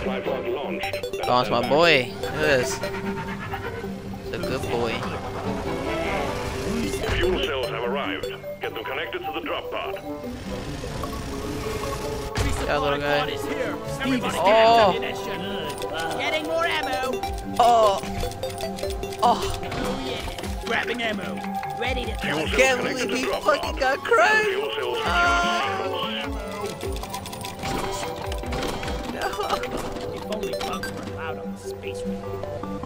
Supply pod launched. Oh, it's my boy. Look at this. It's a good boy. Fuel cells have arrived. Get them connected to the drop pod. Yeah, little guy. Oh. Oh. Getting more ammo. Oh. Oh. Oh yeah. Grabbing ammo. Ready to Fuel I cells can't connected believe to he drop fucking pod. got cracked. Fuel cells recharge sequence. If only bugs were allowed on the space.